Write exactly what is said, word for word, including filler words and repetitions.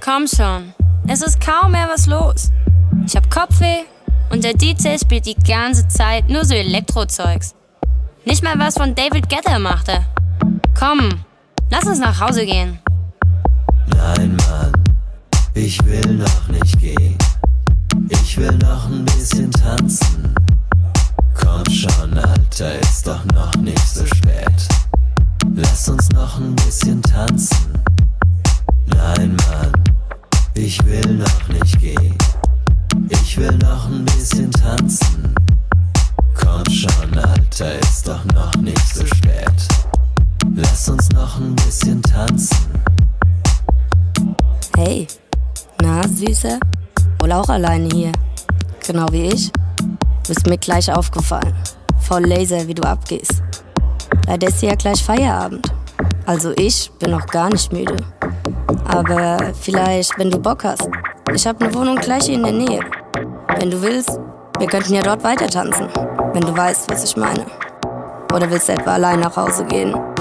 Komm schon, es ist kaum mehr was los. Ich hab Kopfweh und der D J spielt die ganze Zeit nur so Elektrozeugs. Nicht mal was von David Guetta machte. Komm, lass uns nach Hause gehen. Nein, Mann, ich will noch nicht gehen. Ich will noch ein bisschen tanzen. Komm schon, Alter, ist doch noch nicht so spät. Lass uns noch ein bisschen tanzen. Nein, Mann, ich will noch nicht gehen. Ich will noch ein bisschen tanzen. Komm schon, Alter, ist doch noch nicht so spät. Lass uns noch ein bisschen tanzen. Hey, na Süße? Wohl auch alleine hier. Genau wie ich. Bist mir gleich aufgefallen. Voll Laser, wie du abgehst. Leider ist ja gleich Feierabend. Also ich bin noch gar nicht müde. Aber vielleicht, wenn du Bock hast. Ich hab ne Wohnung gleich hier in der Nähe. Wenn du willst, wir könnten ja dort weiter tanzen. Wenn du weißt, was ich meine. Oder willst du etwa allein nach Hause gehen?